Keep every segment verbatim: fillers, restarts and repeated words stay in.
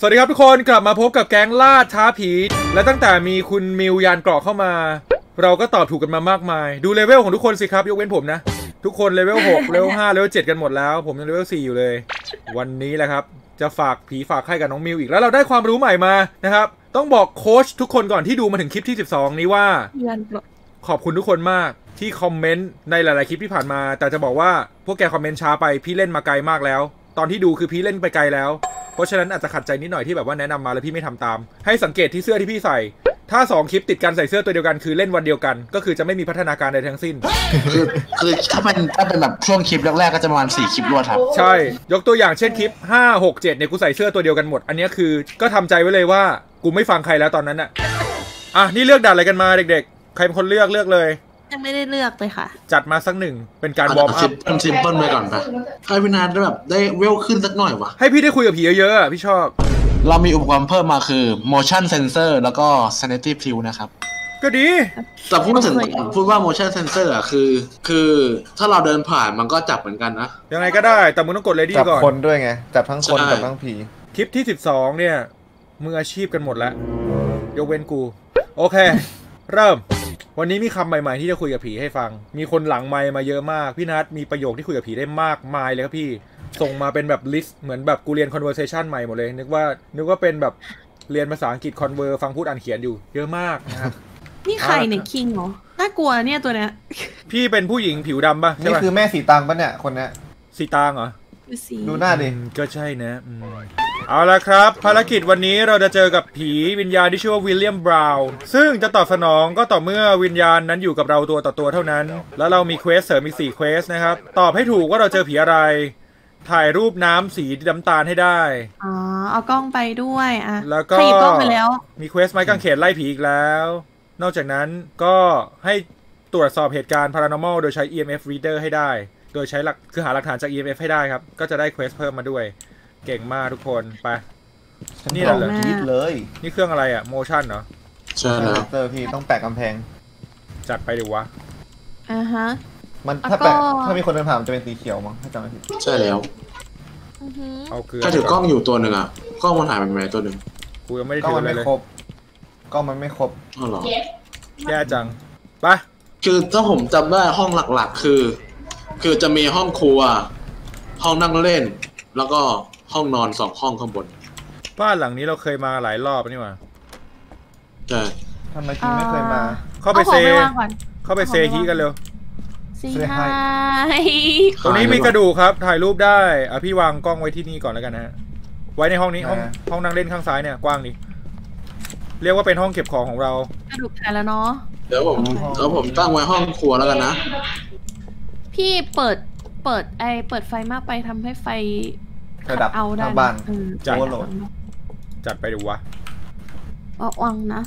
สวัสดีครับทุกคนกลับมาพบกับแก๊งล่าท้าผีและตั้งแต่มีคุณมิวยานเกราะเข้ามาเราก็ตอบถูกกันมามากมายดูเลเวลของทุกคนสิครับยกเว้นผมนะทุกคนเลเวลหกเลเวลห้าเลเวลเจ็ดกันหมดแล้วผมยังเลเวลสี่อยู่เลยวันนี้แหละครับจะฝากผีฝากไข้กับน้องมิวอีกแล้วเราได้ความรู้ใหม่มานะครับต้องบอกโค้ชทุกคนก่อนที่ดูมาถึงคลิปที่สิบสองนี้ว่าขอบคุณทุกคนมากที่คอมเมนต์ในหลายๆคลิปที่ผ่านมาแต่จะบอกว่าพวกแกคอมเมนต์ช้าไปพี่เล่นมาไกลมากแล้วตอนที่ดูคือพี่เล่นไปไกลแล้วเพราะฉะนั้นอาจจะขัดใจนิดหน่อยที่แบบว่าแนะนำมาแล้วพี่ไม่ทำตามให้สังเกตที่เสื้อที่พี่ใส่ถ้าสองคลิปติดกันใส่เสื้อตัวเดียวกันคือเล่นวันเดียวกันก็คือจะไม่มีพัฒนาการใดทั้งสิ้นคือคือถ้าเป็นถ้าเป็นแบบช่วงคลิปแรกๆก็จะประมาณสี่คลิปรวดครับใช่ยกตัวอย่างเช่นคลิปห้า หก เจ็ดเนี่ยกูใส่เสื้อตัวเดียวกันหมดอันนี้คือก็ทำใจไว้เลยว่ากูไม่ฟังใครแล้วตอนนั้นอ่ะอ่ะนี่เลือกด่านอะไรกันมาเด็กๆใครเป็นคนเลือกเลือกเลยยังไม่ได้เลือกเลยค่ะจัดมาสักหนึ่งเป็นการวอร์มอัพทำซิมเปิลไปก่อนไปให้พี่นาแบบได้เวลขึ้นสักหน่อยวะให้พี่ได้คุยกับผีเยอะๆอ่ะพี่ชอบเรามีอุปกรณ์เพิ่มมาคือ motion sensor แล้วก็ sanity pill นะครับก็ดีแต่พูดถึงพูดว่า motion sensor อ่ะคือคือถ้าเราเดินผ่านมันก็จับเหมือนกันนะยังไงก็ได้แต่มึงต้องกด ready ก่อนจับคนด้วยไงจับทั้งคนจับทั้งผีคลิปที่สิบสองเนี่ยมืออาชีพกันหมดแล้วยกเว้นกูโอเคเริ่มวันนี้มีคำใหม่ๆที่จะคุยกับผีให้ฟังมีคนหลังไมค์มาเยอะมากพี่นัทมีประโยคที่คุยกับผีได้มากมายเลยครับพี่ส่งมาเป็นแบบลิสต์เหมือนแบบกูเรียน conversation ใหม่หมดเลยนึกว่านึกว่าเป็นแบบเรียนภาษาอังกฤษ conver ฟังพูดอ่านเขียนอยู่เยอะมากนะครับนี่ใครเนี่ยคิงเหรอน่ากลัวเนี่ยตัวเนี้ยพี่เป็นผู้หญิงผิวดำป่ะนี่คือแม่สีตังปะเนี่ยคนเนี้ยสีตังเหรอดูหน้าดิก็ใช่นะเอาละครับภารกิจวันนี้เราจะเจอกับผีวิญญาณที่ชื่อว่าวิลเลียมบราวน์ซึ่งจะตอบสนองก็ต่อเมื่อวิญญาณนั้นอยู่กับเราตัวต่อตัวเท่านั้นแล้วเรามีเควสเสริมอีกสี่เควสนะครับตอบให้ถูกว่าเราเจอผีอะไรถ่ายรูปน้ำสีน้ำตาลให้ได้อ๋อเอากล้องไปด้วยอ่ะแล้วก็หยิบกล้องไปแล้วมีเควสไม้กางเขนไล่ผีอีกแล้วนอกจากนั้นก็ให้ตรวจสอบเหตุการณ์ paranormal โดยใช้ อี เอ็ม เอฟ reader ให้ได้โดยใช้หลักคือหาหลักฐานจาก อี เอ็ม เอฟ ให้ได้ครับก็จะได้เควสเพิ่มมาด้วยเก่งมากทุกคนไปนี่แหละเลยนี่เครื่องอะไรอ่ะ motion เหรอใช่แล้วเตอร์พี่ต้องแปะกำแพงจัดไปดิวะอ่าฮะมันถ้าแปะถ้ามีคนเดินผ่านจะเป็นสีเขียวมั้งถ้าจำไม่ผิดใช่แล้วเอาคือถ้าถือกล้องอยู่ตัวหนึ่งอ่ะกล้องมันหายไปไหนตัวหนึ่งกูยังไม่ได้ถือเลยเลยกล้องมันไม่ครบอ๋อเหรอแย่จังไปคือถ้าผมจำได้ห้องหลักๆคือคือจะมีห้องครัวห้องนั่งเล่นแล้วก็ห้องนอนสองห้องข้างบนบ้านหลังนี้เราเคยมาหลายรอบนี่หว่าใช่ทำไมพี่ไม่เคยมาเข้าไปเซเข้าไปเซฮีกันเร็วเซฮายตรงนี้มีกระดูกครับถ่ายรูปได้อ่ะพี่วางกล้องไว้ที่นี่ก่อนแล้วกันนะไว้ในห้องนี้ห้องห้องนั่งเล่นข้างซ้ายเนี่ยกว้างดิเรียกว่าเป็นห้องเก็บของของเรากระดูกถ่ายแล้วเนาะเดี๋ยวผมเดี๋ยวผมตั้งไว้ห้องครัวแล้วกันนะพี่เปิดเปิดไอเปิดไฟมากไปทำให้ไฟดับเอาได้ทางบ้านจัดจัดไปดูวะว่าวังนะ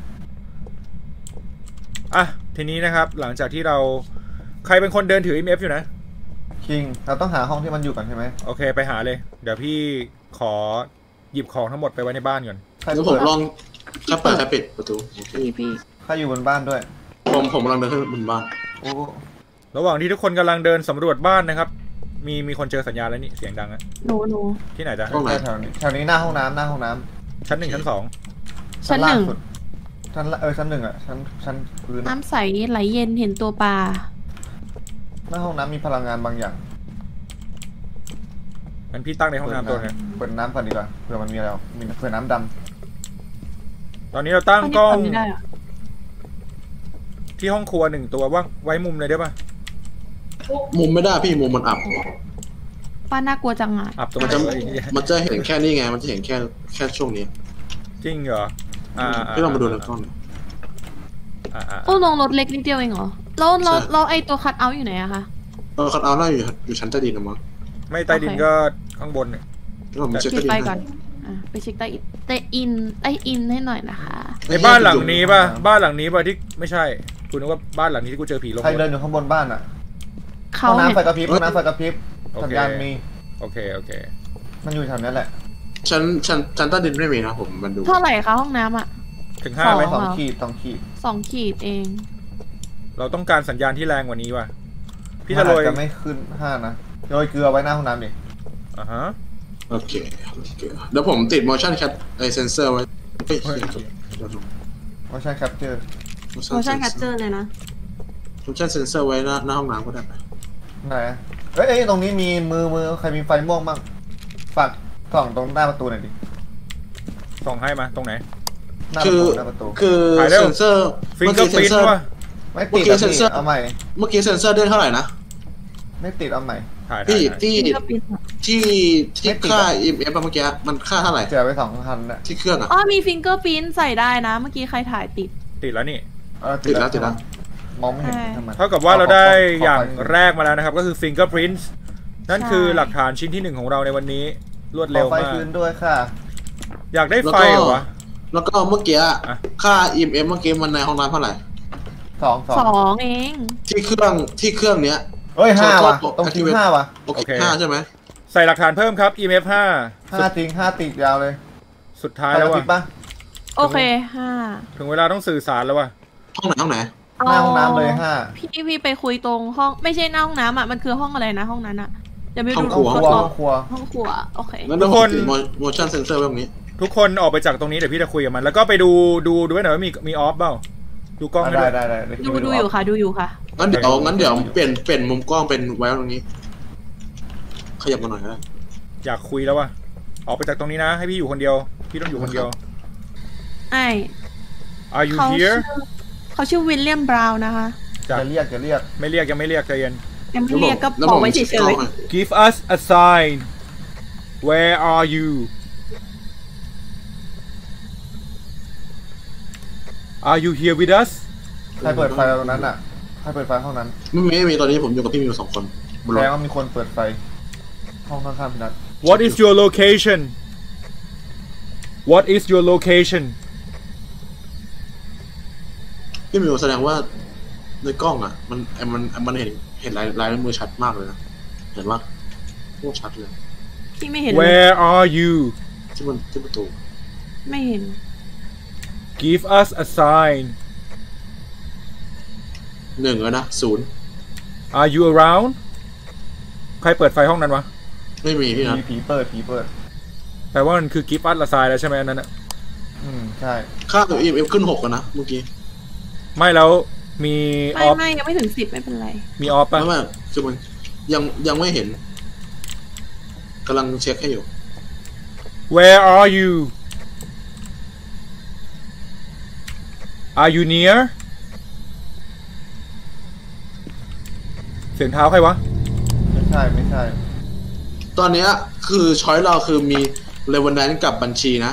อ่ะทีนี้นะครับหลังจากที่เราใครเป็นคนเดินถือ อี เอ็ม เอฟ อยู่นะคิงเราต้องหาห้องที่มันอยู่ก่อนใช่ไหมโอเคไปหาเลยเดี๋ยวพี่ขอหยิบของทั้งหมดไปไว้ในบ้านก่อนแล้วผมลองถ้าเปิดถ้าปิดประตูพี่พี่ถ้าอยู่บนบ้านด้วยผมผมกำลังเดินขึ้นบนบ้านโอ้ระหว่างที่ทุกคนกำลังเดินสำรวจบ้านนะครับมีมีคนเจอสัญญาณแล้วนี่เสียงดังอะหนูหนูที่ไหนจ๊ะห้องไหนแถวนี้แถวนี้หน้าห้องน้ำหน้าห้องน้ำชั้นหนึ่งชั้นสองชั้นหนึ่งชั้นเออชั้นหนึ่งอะชั้นชั้นพื้นน้ำใสไหลเย็นเห็นตัวปลาหน้าห้องน้ำมีพลังงานบางอย่างงั้นพี่ตั้งในห้องน้ำตัวนี้เปิดน้ำก่อนดีกว่าเผื่อมันมีอะไรมีเผื่อน้ำดำตอนนี้เราตั้งกล้องที่ห้องครัวหนึ่งตัวว่างไว้มุมเลยได้ป่ะมุมไม่ได้พี่มุมมันอับป้าน่ากลัวจังอ่ะอับตัวมันจะมันจะเห็นแค่นี้ไงมันจะเห็นแค่แค่ช่วงนี้จริงเหรออ่าพี่ลองมาดูในกล้องโอ้ลงรถเล็กนิดเดียวเองเหรอแล้วแล้วแล้วไอตัวคัทเอาท์อยู่ไหนอะคะเออคัทเอาท์น่าอยู่อยู่ชั้นใต้ดินนะมั้งไม่ใต้ดินก็ข้างบนเนี่ยผมเช็คไปก่อนไปเช็คใต้อินใต้อินใต้อินให้หน่อยนะคะในบ้านหลังนี้ป่ะบ้านหลังนี้ป่ะที่ไม่ใช่คุณนึกว่าบ้านหลังนี้ที่กูเจอผีลงใครเดินอยู่ข้างบนบ้านอ่ะห้องน้ำไฟกระพริบห้องน้ำไฟกระพริบสัญญาณมีโอเคโอเคมันอยู่แถวนี้แหละชั้นชั้นชั้นใต้ดินไม่มีนะผมมันดูเท่าไหร่คะห้องน้ำอ่ะถึงห้าไหมสองขีดสองขีดสองขีดเองเราต้องการสัญญาณที่แรงกว่านี้ว่ะพี่จะโรยจะไม่ขึ้นห้านะโรยเกลือไว้หน้าห้องน้ำดิอ่าฮะโอเคโอเคเดี๋ยวผมติด motion cap ไอเซนเซอร์ไว้เฮ้ย motion capture motion capture เลยนะ motion sensor ไว้หน้าหน้าห้องน้ำก็ได้ไหมไหนเอ้ยตรงนี้มีมือมือใครมีไฟม่วงบ้างฝากส่องตรงหน้าประตูหน่อยดิส่งให้มาตรงไหนหน้าปคืระอตูหน้าประตูคือเซนเซอร์ฟิงเกอร์พรินท์ว่ะไม่ติดอ่ะพี่เอาใหม่เมื่อกี้เซนเซอร์ได้เท่าไหร่นะไม่ติดเอาใหม่ถ่ายที่ถ่ายที่ที่ที่ค่า อี เอ็ม เอฟ เมื่อกี้มันค่าเท่าไหร่เจอไปสองพันน่ะที่เครื่องอ่ะอ๋อมีฟิงเกอร์พิ้นใส่ได้นะ เมื่อกี้ใครถ่ายติดติดแล้วนี่เออติดแล้วติดแล้วมองไม่เห็นทำไมเท่ากับว่าเราได้อย่างแรกมาแล้วนะครับก็คือ fingerprints นั่นคือหลักฐานชิ้นที่หนึ่งของเราในวันนี้รวดเร็วไฟมากคืนด้วยค่ะอยากได้ไฟเหรอวะแล้วก็เมื่อกี้ค่า อี เอ็ม เอฟ เมื่อกี้มันในห้องน้ำเท่าไหร่สองสองสองเองที่เครื่องที่เครื่องเนี้ยเฮ้ยห้าว่ะตรงทิ้งห้าว่ะโอเคห้าใช่ไหมใส่หลักฐานเพิ่มครับ อี เอ็ม เอฟ ห้าห้าทิ้งห้าติดยาวเลยสุดท้ายใครแล้วเอาว่ะติดปะโอเคห้าถึงเวลาต้องสื่อสารแล้วว่ะห้องไหนห้องไหนหน้าห้องน้ำเลยห้าพี่พี่ไปคุยตรงห้องไม่ใช่หน้าห้องน้ำอ่ะมันคือห้องอะไรนะห้องนั้นอ่ะจะไม่ห้อดูงครัวครัวครัวห้องครัวโอเคงั้นเดี๋ยวผมติด motion sensor ไว้ตรงนี้ทุกคนออกไปจากตรงนี้เดี๋ยวพี่จะคุยกับมัน แล้วก็ไปดูดูดูไว้หน่อยว่ามีมีออฟเปล่าดูกล้องให้ได้ด้วยได้ได้ดูดูอยู่ค่ะดูอยู่ค่ะงั้นเดี๋ยวงั้นเดี๋ยวเปลี่ยนเปลี่ยนมุมกล้องเป็นไว้ตรงนี้ ขยับมาหน่อยก็ได้อยากคุยแล้วว่ะออกไปจากตรงนี้นะ ให้พี่อยู่คนเดียวพี่ต้องอยู่คนเดียวไอ้ Are you เขาชื่ here อเขาชื่อวิลเลียมบราวน์นะคะจ้ะจะเรียกจะเรียกไม่เรียกยังไม่เรียกใจเย็นยังไม่เรียกก็แล้วบผอกมไว้เฉกล้องยหน่อย Give us a sign Where are you Are you here with us ใครเปิดไฟตรงนั้นอ่ะใครเปิดไฟห้องนั้นไม่มีไม่มีตอนนี้ผมอยู่กับพี่มิวสองคนบนแสรดถงว่ามีคนเปิดไฟห้องข้างๆพี่นัท What is your location What is your location พี่มิวแสดงว่าในกล้องอ่ะ มันมันมันเห็นเห็นลายลายมือชัดมากเลยนะเห็นว่าโคตรชัดเลยๆพี่ไม่เห็นเลย Where are you ที่มันที่ประตูไม่เห็น Give us a sign หนึ่งแล้วนะศูนย์ Are you around ใครเปิดไฟห้องนั้นวะไม่มีพี่นัทผีผีเปิดผีเปิดแปลว่ามันคือ Give us a sign แล้วใช่ไหมอันนั้นอะอืมใช่ค่าตัว อี เอ็ม เอฟ ขึ้นหกกันนะเมื่อกี้ไม่แล้วมีอไม่อฟไม่ยังไม่ถึงสิบไม่เป็นไรมีออฟไม่ป่ะไม่คือมันยังยังไม่เห็นกำลังเช็คให้อยู่ Where are you Are you near เสียงเท้าใครวะไม่ใช่ไม่ใช่ตอนเนี้ยคือช้อยเราคือมีเลเวนแนนกับบัญชีนะ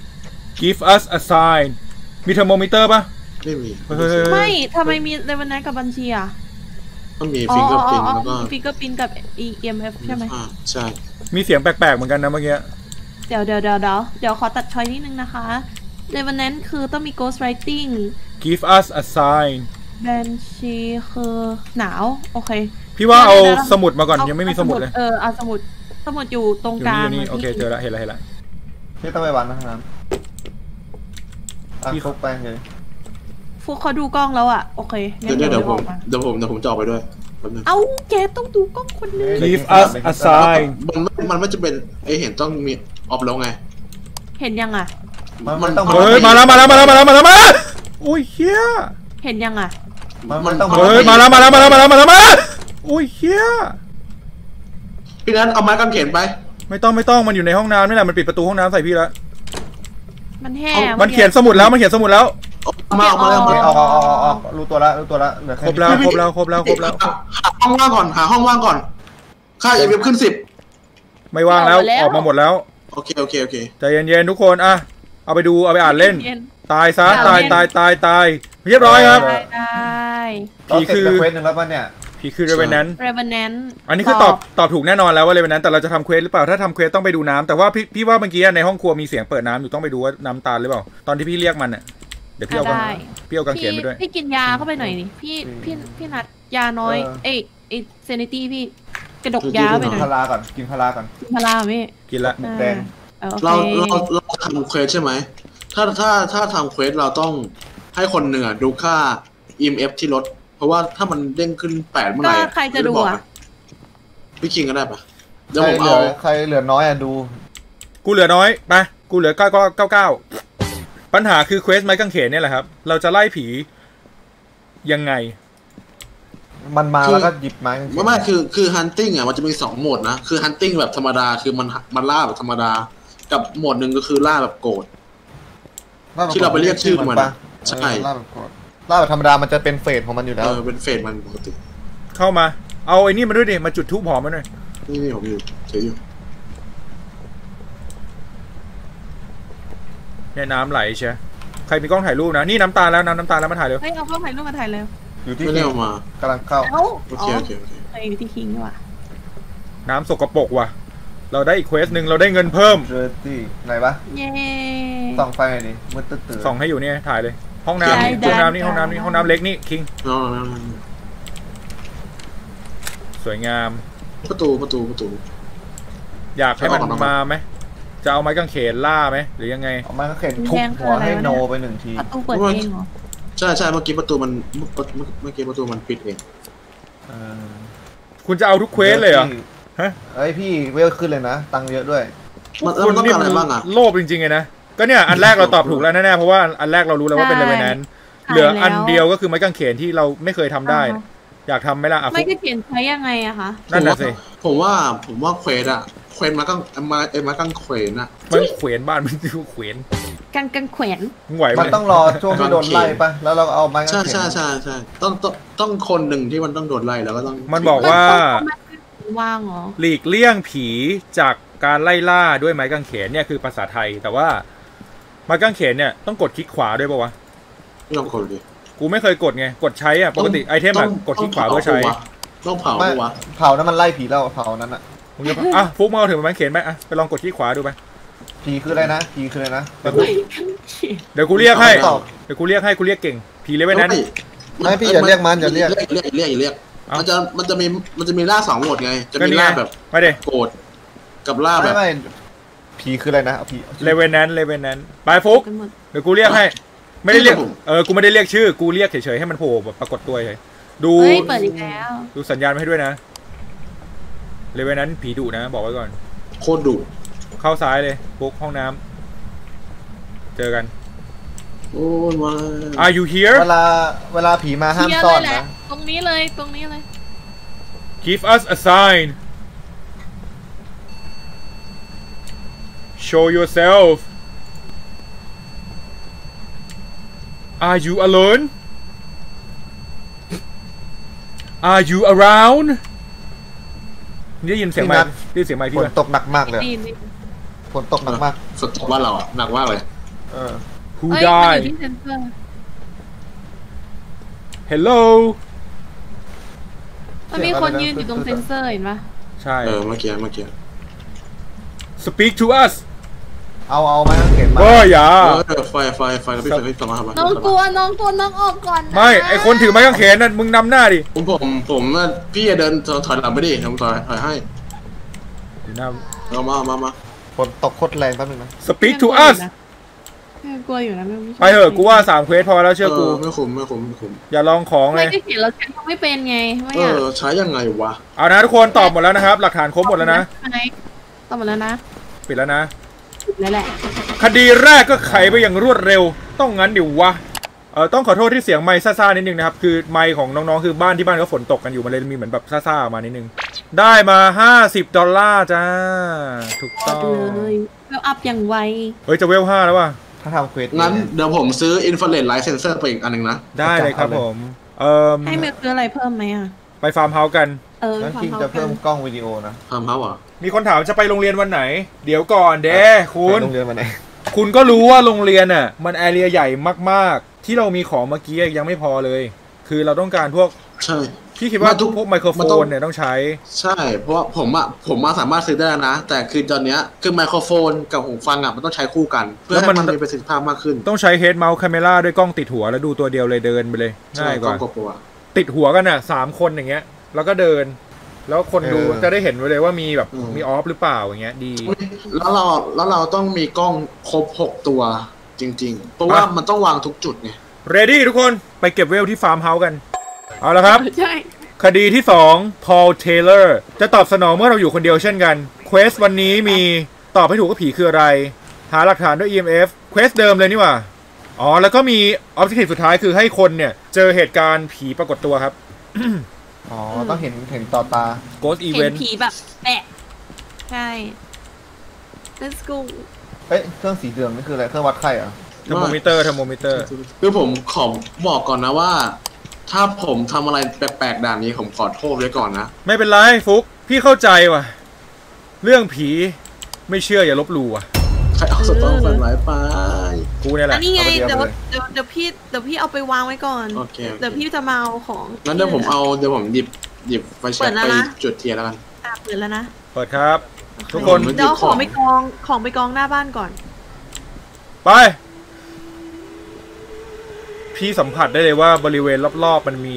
Give us a sign มีเทอร์โมมิเตอร์ป่ะไม่มีเฮ้ยไม่ทำไมมีเลเวนแนนกับบัญชีอ่ะต้องมีฟิงเกอร์พินแล้วก็ฟิงเกอร์พินกับ อี เอ็ม เอฟ ใช่ไหมอ่าใช่มีเสียงแปลกๆเหมือนกันนะเมื่อกี้เดี๋ยวเดี๋ยวเดี๋ยวเดี๋ยวเดี๋ยวขอตัดช้อยนิดนึงนะคะเลเวนแนนคือต้องมี ghost writing Give us a sign บัญชีคือหนาวโอเคพี่ว่าเอาดี๋ยวๆๆสมุดมาก่อนเยังไม่มีสมุดเลยเออเอาสมุดสมุดอยู่ตรงอยู่กลานี่งอยู่นี่โอเคเจอแล้วเห็นแล้วเห็นแล้วพี่ต้องไปวันนะน้ำอ่ะพี่ครบไปเลยฟุกเขาดูกล้องแล้วอ่ะโอเคงั้เดี๋ยวน เดี๋ยวเดี๋เดี๋ยยว วผมออกมาเดี๋ยวผมเดี๋ยวผมจะออกไปด้วยแป๊บนึงเอาแกต้องดูกล้องคนนึง Give us a sign มันไม่มันไม่จะเป็นไอเห็นต้องมีออฟแล้วไงเห็นยังอ่ะมันมันต้องเฮ้ยมาแล้วมาแล้วมาแล้วมาแล้วมาแล้วมาอุ้ยเฮียเห็นยังอ่ะมันมันต้องเฮ้ยมาแล้วมาแล้วมาแล้วมาแล้วมาแล้วมาอุ้ยเฮียพี่นั้นเอาไม้กางเขนไปไม่ต้องไม่ต้องมันอยู่ในห้องน้ำนี่แหละมันปิดประตูห้องน้ำใส่พี่แล้วมันแห้มันเขียนสมุดแล้วมันเขียนสมุดแล้วเอามาเอามาเอาโอมาเคออกออกออกออกรู้ตัวละรู้ตัวละเหลือคแค่รบแล้วครบแล้วครบแล้วครบแล้วหาห้องว่างก่อนหาห้องว่างก่อนค่าเอฟขึ้นสิบไม่ว่างแล้วออกมาหมดแล้วโอเคโอเคโอเคใจเย็นๆทุกคนอ่ะเอาไปดูเอาไปอ่านเล่นย็นตายซะตายตายตายตายเรียบร้อยครับได้ได้เราเสร็จเควสหนึ่งแล้วป่ะเนี่ยพี่คือเรเวนแนนเรเวนแนนอันนี้คือตอบตอบถูกแน่นอนแล้วว่าเรเวนแนนแต่เราจะทำเควสหรือเปล่าถ้าทำเควสต้องไปดูน้ำแต่ว่าพี่พี่ว่าเมื่อกี้ในห้องครัวมีเสียงเปิดน้ำอยู่ต้องไปดูว่าน้ำตาลหรือเปล่าตอนที่พี่เรียกมันอ่ะเดี๋ยวพี่เอากางพี่เอากางเขนไปด้วยพี่กินยาเข้าไปหน่อยนี่พี่พี่พี่นัดยาน้อยเอ้ยไอเซนิตี้พี่กระดกยาไปหกินน่อยพาราก่อนกินพาราก่อนกินพาราพี่กินละหมูแดงโอเคเราเราเราทำเควสใช่ไหมถ้าถ้าถ้าทำเควสเราต้องให้คนเหนือดูค่า อี เอ็ม เอฟ ที่ลดเพราะว่าถ้ามันเด้งขึ้นแปดเมื่อไหก็ร่ใครจะดูอ่ะพี่คิงก็ได้ปะเดี๋ยวใครผมเหลืเอาอใครเหลือน้อยอ่ะดูกูเหลือน้อยไปกูเหลือเก้าเก้าเก้าเก้าปัญหาคือเควสไม้กางเขนเนี่ยแหละครับเราจะไล่ผียังไงมันมาแล้วก็หยิบไม้ไม่ไม่คือคือฮันติ้งอ่ะมันจะมีสองโหมดนะคือฮันติ้งแบบธรรมดาคือมันมันล่าแบบธรรมดากับโหมดหนึ่งก็คือล่าแบบโกรธที่เราไปเรียกชื่อมันใช่ล่าแบบโกรธล่าแบบธรรมดามันจะเป็นเฟสของมันอยู่แล้วเออเป็นเฟสมันปกติเข้ามาเอาไอ้นี่มาด้วยดิมาจุดทูบหอมมาหน่อยนี่นี่ผมอยู่เฉยอยู่เนี่ยน้ำไหลใช่ใครมีกล้องถ่ายรูปนะนี่น้ำตาแล้วน้ำน้ำตาแล้วมาถ่ายเร็วเฮ้ยเอากล้องถ่ายรูปมาถ่ายเร็วอยู่ที่ไม่ได้ออกมากำลังเข้าโอเคโอเคโอเคอยู่ที่คิงว่ะน้ำสกปรกว่ะเราได้อีกเควสหนึ่งเราได้เงินเพิ่มเจอที่ไหนปะเย้ส่องไฟหน่อยดิมืดตื้อส่องให้อยู่เนี่ยถ่ายเลยห้องน้ำห้องน้ำนี่ห้องน้ำนี่ห้องน้ำเล็กนี่คิงสวยงามประตูประตูประตูอยากให้มันมาไหมจะเอาไม้กางเขนล่าไหมหรือยังไงเอาไม้กางเขนทุบหัวให้โนไปหนึ่งทีประตูเปิดเองเหรอใช่ใช่เมื่อกี้ประตูมันเมื่อกี้ประตูมันปิดเองคุณจะเอาทุกเควสเลยเหรอฮะเฮ้ยพี่เวลขึ้นเลยนะตังค์เยอะด้วยคุณต้องการอะไรบ้างอ่ะโลภจริงๆไงนะก็เนี่ยอันแรกเราตอบถูกแล้วแน่ๆเพราะว่าอันแรกเรารู้แล้วว่าเป็นเลเวลนั้นเหลืออันเดียวก็คือไม้กางเขนที่เราไม่เคยทำได้อยากทำไหมล่ะไม้กางเขนใช้ยังไงอะคะนั่นแหละสิผมว่าผมว่าเควสอะเควสมากังมาเอ็มมากังเขวนอะมันเขวนบ้านมันคือเขวนกันกันเขวนไหวไหมมันต้องรอช่วงที่โดนไล่ปะแล้วเราเอาไม้กางเขนใช่ใช่ใช่ใช่ต้องต้องต้องคนหนึ่งที่มันต้องโดนไล่แล้วก็ต้องมันบอกว่าว่างเหรอหลีกเลี่ยงผีจากการไล่ล่าด้วยไม้กางเขนเนี่ยคือภาษาไทยแต่ว่าไม้กางเขนเนี่ยต้องกดคลิกขวาด้วยป่าววะไม่ต้องกดดิกูไม่เคยกดไงกดใช้อ่ะปกติไอเทมอะกดคลิกขวาเพื่อใช้ต้องเผาวะเผานั้นมันไล่ผีแล้วเผานั้นอ่ะมึงจะอ่ะฟุกมาเอาถึงไม้กางเขนไหมอ่ะไปลองกดคลิกขวาดูไปผีคืออะไรนะผีคืออะไรนะเดี๋ยวกูเรียกให้เดี๋ยวกูเรียกให้กูเรียกเก่งผีเลยไว้นั้นไม่พี่อย่าเรียกมันอย่าเรียกเรียกเรียกอย่าเรียกมันจะมันจะมีมันจะมีล่าสองโหมดไงจะมีล่าแบบไปเดโกรธกับล่าแบบไม่ผีคืออะไรนะผีเลเวนนั้นเลเวนนั้นไปฟุกเดี๋ยวกูเรียกให้ไม่ได้เรียกเออกูไม่ได้เรียกชื่อกูเรียกเฉยๆให้มันโผล่แบบปรากฏตัวเฉยดูเปิดอีกแล้วดูสัญญาณให้ด้วยนะเลเวนนั้นผีดุนะบอกไว้ก่อนโคตรดุเข้าซ้ายเลยฟุกห้องน้ำเจอกันโอ้ยมา Are you here เวลาเวลาผีมาห้ามซ่อนนะตรงนี้เลยตรงนี้เลย Give us a sign Show yourself Are you alone Are you around ได้ยินเสียงไหมได้ยินเสียงไหมพี่ฝนตกหนักมากเลยฝนตกหนักมากฝนตกบ้านเราอ่ะหนักมากเลยเออ Who died Hello มันมีคนยืนอยู่ตรงเซนเซอร์เห็นปะใช่เออเมื่อกี้เมื่อกี้ Speak to us เอาเอาไม้กางเขนมาโอ้ยอย่าไฟไฟไฟแล้วพี่พี่กลับมาครับน้องกลัวน้องกลัวน้องออกก่อนไม่ไอคนถือไม้กางเขนนั่นมึงนำหน้าดิผมผมผมพี่จะเดินถอยหลังไม่ดิผมถอยถอยให้เอามามามาฝนตกโคตรแรงแป๊บนึงนะ Speak to us กลัวอยู่นะไม่ไปเถอะกูว่าสามเควสพอแล้วเชื่อกูไม่คุ้มไม่คุ้มไม่คุ้มอย่าลองของเลยไม่ได้เห็นเราใช้ไม่เป็นไงเออใช้ยังไงวะเอานะทุกคนตอบหมดแล้วนะครับหลักฐานครบหมดแล้วนะตอบหมดแล้วนะปิดแล้วนะปิดแล้วแหละคดีแรกก็ไขไปอย่างรวดเร็วต้องงั้นดิวะเออต้องขอโทษที่เสียงไมค์ซ่าๆนิดนึงนะครับคือไมค์ของน้องๆคือบ้านที่บ้านก็ฝนตกกันอยู่มันเลยมีเหมือนแบบซ่าๆมานิดนึงได้มาห้าสิบดอลลาร์จ้าถูกต้องเลยเวลอัพอย่างไวเฮ้ยจะเวลห้าแล้วว่ะถ้าทำเควสงั้นเดี๋ยวผมซื้ออินฟราเรดไลท์เซนเซอร์ไปอีกอันนึงนะได้เลยครับผมเออให้เมลซื้ออะไรเพิ่มไหมอ่ะไปฟาร์มเฮาส์กันเอองั้นคิงจะเพิ่มกล้องวิดีโอนะฟาร์มเฮาส์อ่ะมีคนถามจะไปโรงเรียนวันไหนเดี๋ยวก่อนเด้คุณโรงเรียนวันไหนคุณก็รู้ว่าโรงเรียนอ่ะมันแอเรียใหญ่มากๆที่เรามีของเมื่อกี้ยังไม่พอเลยคือเราต้องการพวกใช่พี่คิดว่าทุกพวกไมโครโฟนเนี่ยต้องใช้ใช่เพราะว่าผมอ่ะผมมาสามารถซื้อได้นะแต่คือตอนเนี้ยคือไมโครโฟนกับหูฟังอ่ะมันต้องใช้คู่กันเพื่อให้มันมีประสิทธิภาพมากขึ้นต้องใช้เฮดเมาส์คาเมล่าด้วยกล้องติดหัวแล้วดูตัวเดียวเลยเดินไปเลยง่ายกว่าติดหัวกันอ่ะสามคนอย่างเงี้ยแล้วก็เดินแล้วคนดูจะได้เห็นไปเลยว่ามีแบบมีออฟหรือเปล่าอย่างเงี้ยดีแล้วเราแล้วเราต้องมีกล้องครบหกตัวจริงๆเพราะว่ามันต้องวางทุกจุดไงเรดี้ทุกคนไปเก็บเวลที่ฟาร์มเฮาส์กันเอาละครับใช่คดีที่สอง Paul Taylor จะตอบสนองเมื่อเราอยู่คนเดียวเช่นกันเควสวันนี้มีตอบให้ถูกว่าผีคืออะไรหาหลักฐานด้วย อี เอ็ม เอฟ เควสเดิมเลยนี่หว่าอ๋อแล้วก็มีออบเจกตีฟสุดท้ายคือให้คนเนี่ยเจอเหตุการณ์ผีปรากฏตัวครับอ๋อต้องเห็นเห็นต่อตา Ghost เห็น Event ผีแบบแปะใช่ let's go เอ้ยเครื่องสีเหลืองนี่คืออะไรเครื่องวัดไข้เหรอเทอร์โมมิเตอร์เทอร์โมมิเตอร์คือผมขอบอกก่อนนะว่า ถ้าผมทำอะไรแปลกๆด่านนี้ผมขอโทษไว้ก่อนนะไม่เป็นไรฟุกพี่เข้าใจว่ะเรื่องผีไม่เชื่ออย่าลบหลู่ว่ะใครเอาสตอร์ฝันร้ายไปกูเนี่ยแหอัละนนี้ไงเอาไปเดีเดี๋ยยว วเลยเดี๋ยวเดี๋ยวพี่เดี๋ยวพี่เอาไปวางไว้ก่อนโอเคโอเคเดี๋ยวพี่จะมาเอาของงั้นเดี๋ยวผมเอาเดี๋ยวผมหยิบหยิบไฟแช็เปิกดแล้วไปนะจุดเทียนแล้วกันอ่ะเปิดแล้วนะเปิดครับ ทุกคนเดี๋ยวเอาของไปกองของไปกองหน้าบ้านก่อนไป พี่สัมผัสได้เลยว่าบริเวณรอบๆมันมี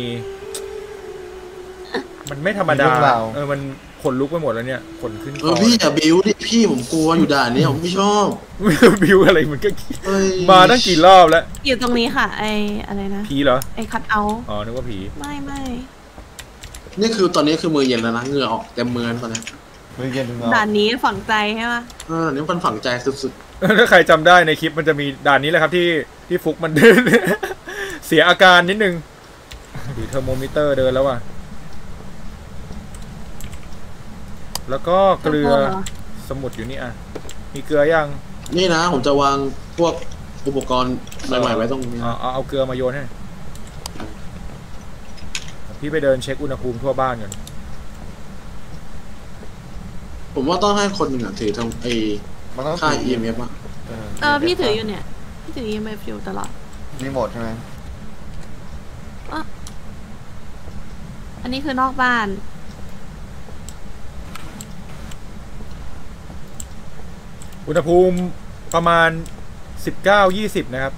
มันไม่ธรรมดามีเรื่องราวเออมันขนลุกไปหมดแล้วเนี่ยขนขึ้นคเออพี่อย่าบิ้วดิพี่ผมกลัวอยู่ด่านนี้ผมไม่ชอบบิวอะไรมันก็เฮ้ยมาตั้งกี่รอบแล้วอยู่ตรงนี้ค่ะ ไออะไรนะผีเหรอไอคัทเอาท์อ๋อนึกว่าผีไม่ไม่นี่คือตอนนี้คือมือเย็นแล้วนะเหงื่อออกเต็มมือตอนนี้มือเย็นถึงด่านนี้ฝังใจใช่ไหมอ่านี่มันฝังใจสุดถ้าใครจำได้ในคลิปมันจะมีด่านนี้แหละครับที่ที่ฟุกมัน เสียอาการนิดนึงถือเทอร์โมมิเตอร์เดินแล้วว่ะแล้วก็เกลือสมุดอยู่นี่อ่ะมีเกลือยังๆนี่นะผมจะวางพวกอุปกรณ์ใหม่ๆไว้ตรงนี้เอาเอาเอาเกลือมาโยนให้พี่ไปเดินเช็คอุณหภูมิทั่วบ้านก่อนผมว่าต้องให้คนหนึ่งอ่ะถือทางไอ้มันต้องค่าถือี เอ็ม เอฟ อ่ะเออพี่ถืออยู่เนี่ยพี่ถือ อี เอ็ม เอฟ อยู่ตลอดรีโมทใช่ไหมอันนี้คือนอกบ้านอุณหภูมิประมาณสิบเก้า ยี่สิบนะครับ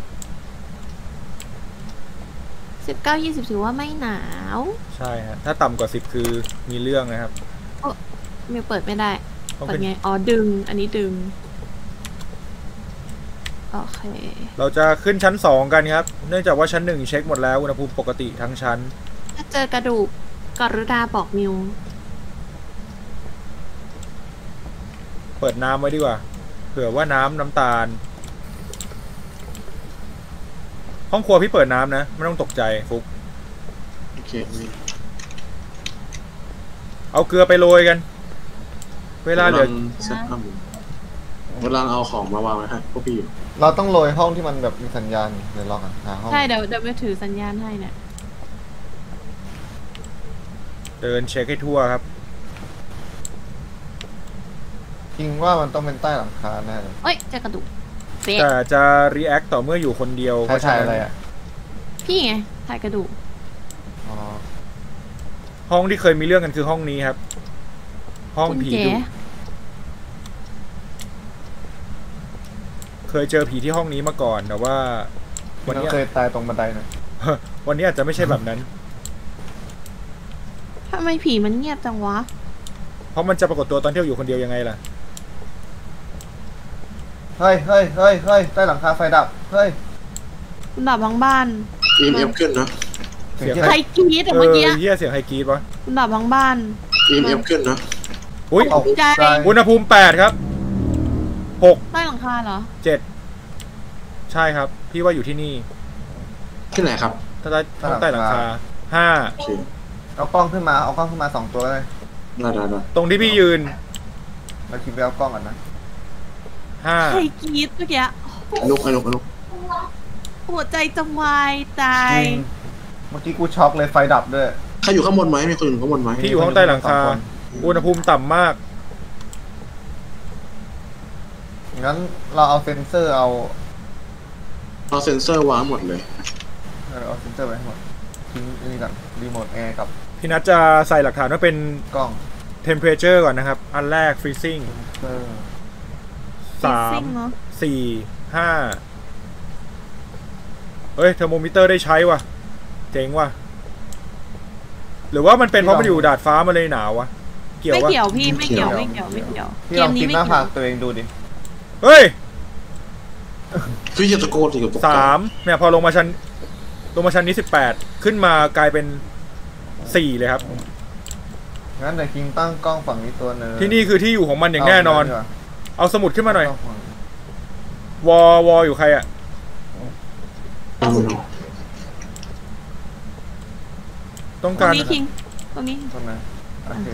สิบเก้า ยี่สิบถือว่าไม่หนาวใช่ฮะถ้าต่ำกว่าสิบคือมีเรื่องนะครับมิวเปิดไม่ได้ต้องเปิดเป็นไง อ๋อดึง อันนี้ดึง โอเคเราจะขึ้นชั้นสองกันครับ เนื่องจากว่าชั้นหนึ่งเช็คหมดแล้วอุณหภูมิปกติทั้งชั้นถ้าเจอกระดูกกรุณาบอกมิวเปิดน้ำไว้ดีกว่าเผื่อว่าน้ำน้ำตาล ห้องครัวพี่เปิดน้ำนะไม่ต้องตกใจฟุกโอเคนี่เอาเกลือไปโรยกัน เวลาเหลือกำงเซ็ตอัพอยู่กำลังเอาของมาวางไว้ให้พวกพี่อยู่เราต้องโรยห้องที่มันแบบมีสัญญาณเดี๋ยวลองอ่ะหาห้องใช่เดี๋ยวเดี๋ยวมิวถือสัญญาณให้เนี่ยเดินเช็คให้ทั่วครับจริงว่ามันต้องเป็นใต้หลังคาแน่เลยเอ้ยเจอกระดูกเป๊ะแต่จะ react ต่อเมื่ออยู่คนเดียวใช่ใช่อะไรอ่ะพี่ไงถ่ายกระดูกอ๋อห้องที่เคยมีเรื่องกันคือห้องนี้ครับ ห้องคุณผีเจ๋ดุเคยเจอผีที่ห้องนี้มาก่อนแต่ว่า วันเรานี้เคยตายตรงบันไดนะวันนี้อาจจะไม่ใช่แบบนั้นทำไมผีมันเงียบจังวะเพราะมันจะปรากฏตัวตอนที่เราอยู่คนเดียวยังไงล่ะเฮ้ยเฮ้ยเฮ้ยเฮ้ยใต้หลังคาไฟดับเฮ้ยคุณดับทั้งบ้านอี เอ็ม เอฟ ขึ้นนะเสียงใครกรี๊ดแต่เอเมื่ออกี้เฮียเสียงไฮกรีดวะคุณดับทั้งบ้านอี เอ็ม เอฟ ขึ้นนะอุ้ยเอาใจใจอุณหภูมิแปดครับหกใต้หลังคาเหรอเจ็ดใช่ครับ พี่ว่าอยู่ที่นี่ที่ไหนครับถ้าใต้ห้องใต้หลังคาห้าโอเคเอากล้องขึ้นมาเอากล้องขึ้นมาสองตัวเลยได้ได้ได้ตรงที่พี่ยืนเราคิดไปเอากล้องก่อนนะห้าใครกรี๊ดเมื่อกี้ลุกไอ้ลุกไอ้ลุกหัวใจจะวายตายจริงเมื่อกี้กูช็อกเลยไฟดับด้วยใครอยู่ข้างบนไหมมีคนอยู่ข้างบนไหมพี่อยู่ห้องใต้หลังคา อุณหภูมิต่ำมากงั้นเราเอาเซนเซอร์เอาเอาเซ็นเซอร์วางหมดเลยเออเอาเซนเซอร์ไปให้หมดทิ้งนี่ก่อนรีโมทแอร์กับพี่นัทจะใส่หลักฐานว่าเป็นกล้อง temperature ก่อนนะครับ อันแรก freezing เออสาซิ่มงเนอะสี่ห้าเฮ้ยเทอร์โมมิเตอร์ได้ใช้ว่ะ เจ๋งว่ะ หรือว่ามันเป็นเพราะมันอยู่ดาดฟ้ามันเลยหนาววะ เกี่ยวไม่วะเกี่ยวพี่ไม่เกี่ยวไม่เกี่ยวไม่เกี่ยวพี่เกลอมงนี้กินไม่หน้าเกี่ผายวกตัวเองดูดิเฮ้ยพี่จะตะโกนถึงกับตกใจสามเนี่ยพอลงมาชั้นลงมาชั้นนี้สิบแปดขึ้นมากลายเป็นสี่เลยครับงั้นเดี๋ยวคิงตั้งกล้องฝั่งนี้ตัวหนึงที่นี่คือที่อยู่ของมันอย่างแน่นอนเาเอาสมุดขึ้นมาหน่อย วอวออยู่ใครอะต้องตรงการนี้คิงตรงนี้ตรงนั้นโอเค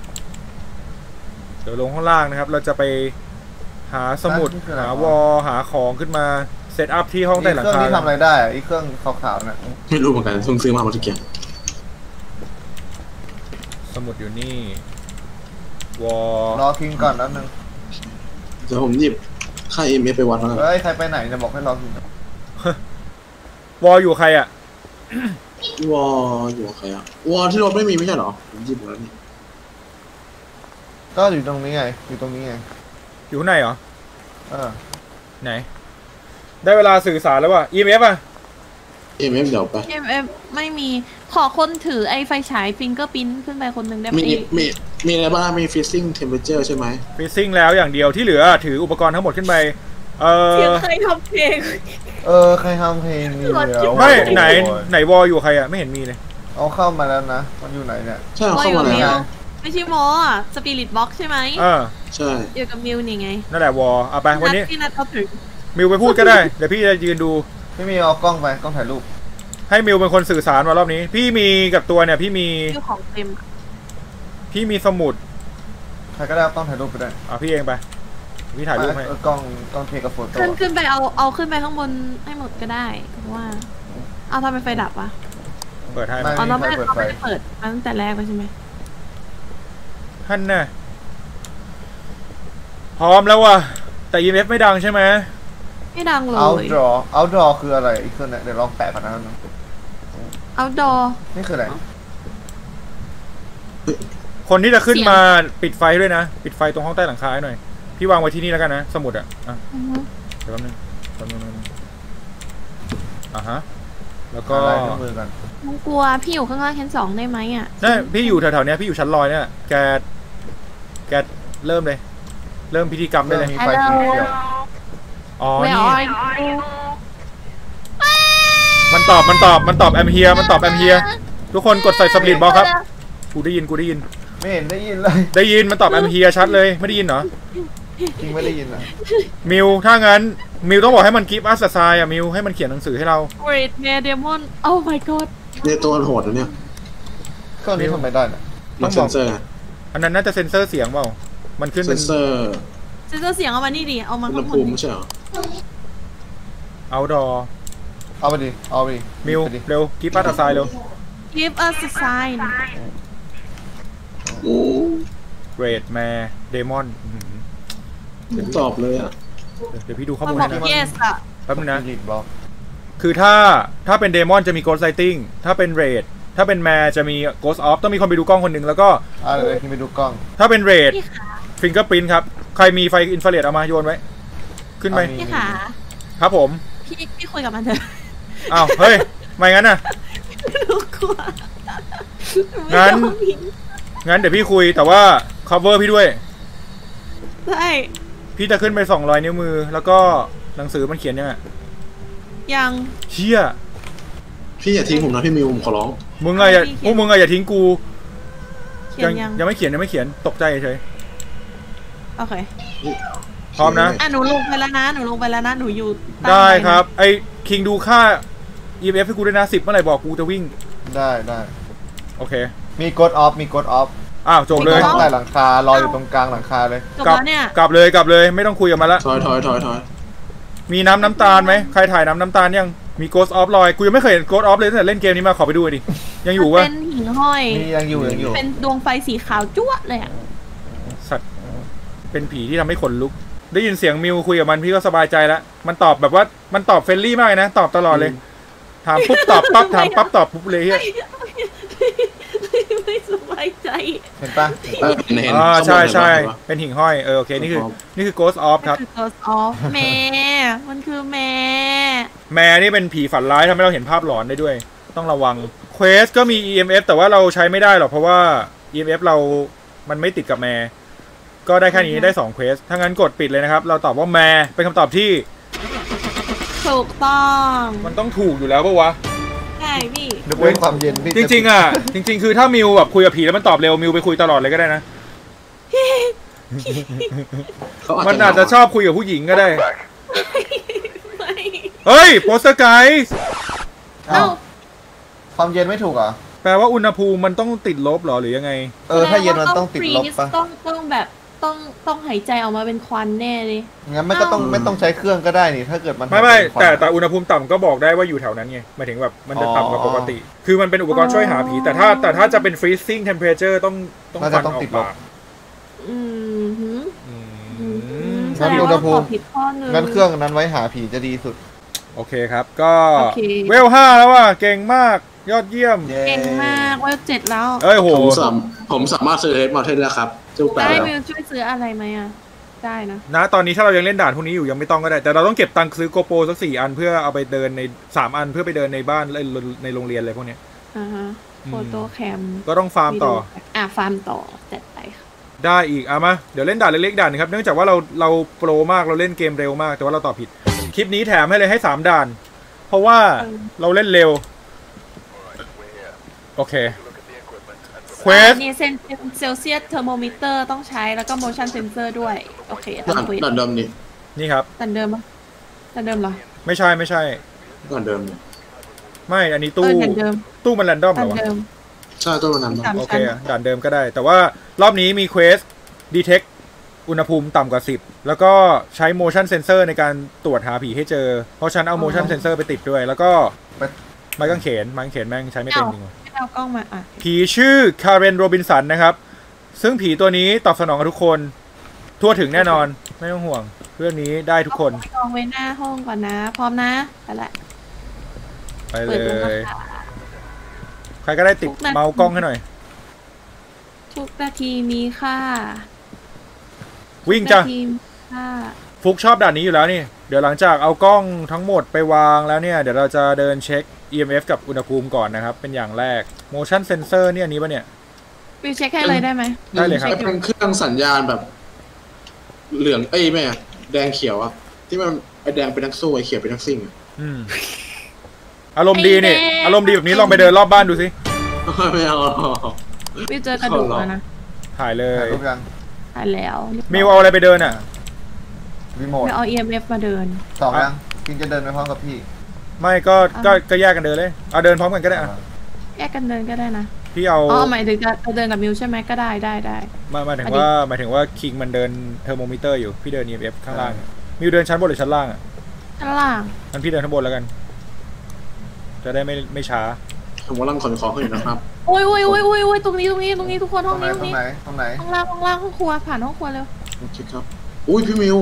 เดี๋ยวลงข้างล่างนะครับ เราจะไปหาสมุดหาวอหาของขึ้นมาเซตอัพที่ห้องใต้หลังเครื่องคาที่ทำอะไรได้อะอีเครื่องขาวๆน่ะไม่รู้เหมือนกันเพิ่งซื้อมาเมื่อกี้สมุดอยู่นี่วอรอคิงก่อนแป๊บนึงเดี๋ยวผมหยิบค่าเอ็มเอฟไปวัดแล้วกันเฮ้ยใครไปไหนเนี่ยบอกให้รอคิงวออยู่ใครอะวออยู่กับใครอะวอที่รถไม่มีไม่ใช่เหรอผมหยิบหมดแล้วนี่ก็อยู่ตรงนี้ไงอยู่ตรงนี้ไงอยู่ข้างในเหรอเออไหน ได้เวลาสื่อสารแล้วว่ะ อี เอ็ม เอฟ อ่ะเอ็มเอฟเดี๋ยวไปเอ็มเอฟไม่มีขอคนถือไอ้ไฟฉายฟิงเกอร์พิ้นขึ้นไปคนหนึ่งได้ไหมมีมีมีอะไรบ้างมีฟิซซิ่งเทมเปอเจอร์ใช่ไหมฟิซซิ่งแล้วอย่างเดียวที่เหลือถืออุปกรณ์ทั้งหมดขึ้นไป เอเสียงอใครทำเพลงเออใครทำเพลงนี้เดี๋ยวไม่โอ้โไหนไหนวออยู่ใครอะไม่เห็นมีเลยเอาเข้ามาแล้วนะมันอยู่ไหนเนี่ยใช่เอาว่าเข้าอยู่มากับมิแล้ว วไม่ใช่มออ่ะสปิริตบ็อกใช่ไหมเออใช่อยู่กับมิวนี่ไงนั่นแหละวอเอาไปวันนี้พี่นัทเอาถึงมิวไปพูดก็ได้ เดี๋ยวพี่จะยืนดูพี่มีเอากล้องไปกล้องถ่ายรูปให้มิวเป็นคนสื่อสารมารอบนี้ พี่มีกับตัวเนี่ยพี่มีเจ้าของเต็มพี่มีสมุดใครก็ได้เอากล้องถ่ายรูปไปได้อ่ะพี่เองไป พี่ถ่ายรูปให้เออกล้องกล้องเทกับโฟโต้ขึ้นขึ้นไปเอาเอาขึ้นไปข้างบนให้หมดก็ได้เพราะว่า เอาทำเป็นไฟดับวะเปิดให้ไม่อ๋อเราไม่เปิดเราไฟไม่ได้เปิดมาตั้งแต่แรกเลยใช่ไหมท่านน่ะพร้อมแล้วว่ะแต่ อี เอ็ม เอฟ ไม่ดังใช่ไหมไม่ดังเลเอายดรอเอาดรอคืออะไรอีกเครื่องเนี่ยเดี๋ยวลองแปะก่อนนะเอาดอนี่คืออะไรคนที่จะขึ้นมาปิดไฟด้วยนะ ปิดไฟตรงห้องใต้หลังคาให้หน่อย พี่วางไว้ที่นี่แล้วกันนะ สมุดอ่ะอ่ะอือฮึเดี๋ยวแป๊บนึงแป๊บนึงแป๊บนึงอ่ะฮะ แล้วก็อะไรนิ้วมือกันมึงกลัวพี่อยู่ข้างล่างชั้นสองได้ไหมอ่ะนี่พี่อยู่แถวๆเนี้ยพี่อยู่ชั้นลอยเนี่ย แก แกเริ่มเลย เริ่มพิธีกรรมได้เลยมีไฟสีเขียวอ๋อไม่นี่เอามันตอบ มันตอบ มันตอบแอมเฮีย มันตอบแอมเฮีย ทุกคนกดใส่สปริตบอลครับ กูได้ยิน กูได้ยินไม่เห็นได้ยินเลยได้ยิน มันตอบแอมเฮียชัดเลย ไม่ได้ยินเหรอจริงไม่ได้ยินอ่ะมิว ถ้างั้น มิวต้องบอกให้มันกิฟต์อัสไซน์อ่ะ มิว ให้มันเขียนหนังสือให้เราเรดเมเดมอนโอ้ my god เนี่ยตัวมันโหดนะเนี่ยเครื่องนี้ทำไมได้เนี่ยมันเซนเซอร์ไงอันนั้นน่าจะเซ็นเซอร์เสียงเปล่า มันขึ้นเซเป็นนเซอร์เซนเซอร์เสียงเอามานี่ดิเอามาอุณหข้างบภูนมิไม่ใช่เหรอเอาดอเอาไปดิเอาไปดิมิวไปดิเร็วกิฟต์อัสไซน์เร็ว give us a sign โอ้เรดแมร์เดมอนผมตอบเลยอ่ะเดี๋ยวพี่ดูข้อมันมูลบอให้กนะ yes อ่ะแป๊บนึงนะดิบอกคือถ้าถ้าเป็นเดมอนจะมีโก s ไ s ติ้งถ้าเป็นเรดถ้าเป็นแมร์จะมีโก s ออฟต้องมีคนไปดูกล้องคนหนึ่งแล้วก็อ่าเดี๋ยวคิงไปดูกล้องถ้าเป็นเรดพี่ขาฟิงเกอร์ปรินครับ ใครมีไฟอินฟราเรดเอามาโยนไว้ ขึ้นไปพี่ขาครับผมพี่พี่คุยกับมันเถอะอ้าว เฮ้ย ไม่งั้นน่ะหนูกลัวงั้นไม่ยอมพิงงั้นเดี๋ยวพี่คุยแต่ว่า cover พี่ด้วยได้พี่จะขึ้นไปสองร้อยนิ้วมือ แล้วก็หนังสือมันเขียนยังไงยังเชี่ยพี่อย่าทิ้งผมนะพี่มิวผมขอร้องมึงอะอย่าพวกมึงอะอย่าทิ้งกูเขียนยังยังไม่เขียนยังไม่เขียนตกใจเฉยโอเคพร้อมนะอ่ะหนูลงไปแล้วนะหนูลงไปแล้วนะหนูอยู่ใต้ได้บันดครับ ไอ้คิงดูค่า อี เอ็ม เอฟ ให้กูด้วยนะสิบเมื่อไหร่บอกกูจะวิ่งได้ได้โอเคมีกดออฟมีกดออฟอ้าวจบเลยใต้หลังคารออยู่ตรงกลางหลังคาเลยจบกลับแล้วเนี่ยกลับเลยกลับเลยไม่ต้องคุยกับมันละถอยถอยถอยถอยมีน้ำน้ำตาลไหมใครถ่ายน้ำน้ำตาลยังมี Ghost of ลอยกูยังไม่เคยเห็น Ghost of เลยตั้งแต่เล่นเกมนี้มาขอไปดูหน่อยดิยังอยู่มันวะเป็นหิ่งห้อยมียังอยู่ยังอยู่เป็นดวงไฟสีขาวจั๊วะเลยอ่ะสัตว์เป็นผีที่ทำให้ขนลุก ได้ยินเสียงมิวคุยกับมันพี่ก็สบายใจแล้วมันตอบแบบว่ามันตอบเฟรนลี่มากเลยนะตอบตลอดเลย ถามปุ๊บตอบปั๊บถามปั๊บตอบปุ๊บเลยเฮียไม่สบายใจเห็นปะเออเห็นเห็นอ่าข้างบนใช่ใช่เห็นปะเป็นหิ่งห้อยเออโอเคนี่คือนี่คือ Ghost of ครับคือ Ghost of แม่มันคือแม่แม่นี่เป็นผีฝันร้ายทำให้เราเห็นภาพหลอนได้ด้วย ต้องระวังเควสก็มี อี เอ็ม เอฟ แต่ว่าเราใช้ไม่ได้หรอกเพราะว่า อี เอ็ม เอฟ เรามันไม่ติดกับแม่ก็ได้แค่นี้ได้สองเควสถ้างั้นกดปิดเลยนะครับ เราตอบว่าแม่เป็นคำตอบที่ถูกต้องมันต้องถูกอยู่แล้วปะวะใช่พี่นึกไว้ความเย็นพี่จริงๆอ่ะ จริง ๆ คือถ้ามิวแบบคุยกับผีแล้วมันตอบเร็วมิวไปคุยตลอดเลยก็ได้นะเขาอาจมันจะอาจจะชอบคุยกับผู้หญิงก็ได้ไม่เฮ้ยโปสเตอร์ไกด์เอ้าความเย็นไม่ถูกเหรอแปลว่าอุณหภูมิมันต้องติดลบเหรอหรือยังไงเออถ้าเย็นมันต้องติดลบ freeze ปะต้องต้องแบบต้องต้องหายใจออกมาเป็นควันแน่เลยงั้นไม่ก็ต้องไม่ต้องใช้เครื่องก็ได้นี่ถ้าเกิดมันไม่ไม่เป็นควันแต่แต่อุณหภูมิต่ำก็บอกได้ว่าอยู่แถวนั้นไงหมายถึงแบบมันจะต่ำกว่าปกติ คือมันเป็นอุปกรณ์ช่วยหาผีแต่ถ้าแต่ถ้าจะเป็น freezing temperature ต้องต้องน่าควัจะนต้องออติดกลปาบกอืมหืมอืมแสดงว่าตอบผิดข้อหนึ่งงั้นเครื่องนั้นไว้หาผีจะดีสุดโอเคครับก็โอเคเวลห้าแล้วว่ะเก่งมากยอดเยี่ยมเย้เก่งมากว่าเจ็ดแล้วเอ้ยโหผมสามผมสามารถซื้อเฮดมาเทนแล้วครับจุกแปดได้แล้วมิวช่วยซื้ออะไรไหมอ่ะ ได้นะนะตอนนี้ถ้าเรายังเล่นด่านพวกนี้อยู่ยังไม่ต้องก็ได้ แต่เราต้องเก็บตังค์ซื้อโกโปรสักสี่อันเพื่อเอาไปเดินในสามอันเพื่อไปเดินในบ้านในในโรงเรียนอะไรพวกเนี้ยอ่าฮะอืมโฟโต้แคมก็ต้องฟาร์มต่ออ่ะฟาร์มต่อจัดไปค่ะได้อีกเอามาเดี๋ยวเล่นด่านเล็กๆด่านนึงครับเนื่องจากว่าเราเราโปรมากเราเล่นเกมเร็วมากแต่ว่าเราตอบผิดคลิปนี้แถมให้เลยให้สามด่าน เพราะว่าเราเล่นเร็วโอเคเควสนี่เซนเซลเซียสเทอร์โมมิเตอร์ต้องใช้แล้วก็ motion sensor ด้วย โอเคต้ด่าอน งเควสด่านเดิมนี่นี่ครับตันเดิมปะตันเดิมเหรอไม่ใช่ไม่ใช่ด่านเดิมนี่ไม่อันนี้เอตู้อตันเดิมตู้มันแรนดอมเหตัรอวะนเดิมใช่ตัวนั้นสามโอเคชั้นอะด่านเดิมก็ได้ แต่ว่ารอบนี้มีเควส detect อุณหภูมิต่ำกว่าสิบแล้วก็ใช้ motion sensor ในการตรวจหาผีให้เจอ เพราะฉันเอา motion sensor ไปติดด้วย แล้วก็ไปไม้กางเขนไม้กางเขนแม่งใช้ไม่เป็นจริงว่ะไม่เอากล้องมาอ่ะผีชื่อคาร์เรนโรบินสันนะครับ ซึ่งผีตัวนี้ตอบสนองกับทุกคน ทั่วถึงแน่นอนไม่ต้องห่วง เรื่องนี้ได้ทุกคนเอากล้องไว้หน้าห้องก่อนนะ พร้อมนะไปละไปเลเปิดดูนะยคะใครก็ได้ติดเมาส์กล้องให้หน่อยทุกนาทีมีค่าวิ่งจ้ะทุกนาทีมีค่าฟุกชอบด่านนี้อยู่แล้วนี่ เดี๋ยวหลังจากเอากล้องทั้งหมดไปวางแล้วเนี่ย เดี๋ยวเราจะเดินเช็ค อี เอ็ม เอฟ กับอุณหภูมิก่อนนะครับ เป็นอย่างแรก motion sensor เนี่ยอันนี้ปะเนี่ยวิวเช็คให้เลยได้ไหมได้เลยครับเป็นเครื่องสัญญาณแบบ เหลืองเอ้ยแม่แดงเขียวอะที่มันไอแดงเป็นนักสู้ไอเขียวเป็นนักซิ่งอะอืมอารมณ์ดีนี่ อารมณ์ดีแบบนี้ลองไปเดินรอบบ้านดูสิไม่เอาวิวเจอกระดูกแล้วนะถ่ายเลถ่าย ยรูปยังอ่านแล้วเรียบร้อยมิวเอาอะไรไปเดินอ่ะรีโมทเดี๋ยวเอา อี เอ็ม เอฟ มาเดินสองยังกินจะเดินไปพร้อมกับพี่ไม่ก็ก็ก็แยกกันเดินเลย เอาเดินพร้อมกันก็ได้อ่ะแยกกันเดินก็ได้นะพี่เอาอ๋อหมายถึงจะเดินกับมิวใช่ไหมก็ได้ได้ได้มาหมายถึงว่าหมายถึงว่าคิงมันเดินเทอร์โมมิเตอร์อยู่ พี่เดิน อี เอ็ม เอฟ ข้างล่าง มิวเดินชั้นบนหรือชั้นล่างอ่ะข้างล่างงั้นพี่เดินข้างบนแล้วกัน จะได้ไม่ไม่ช้าผมกำลังขนของอยู่นะครับโอ้ยโอ้ยโอ้ยโอ้ยโอ้ยตรงนี้ตรงนี้ตรงนี้ทุกคนตห้รองงไหนนี้ตรงตรงนี้ไหนตรงไหนห้องล่างห้องล่างห้องครัวผ่านห้องครัวเร็วโอเคครับ อุ้ยพี่มิว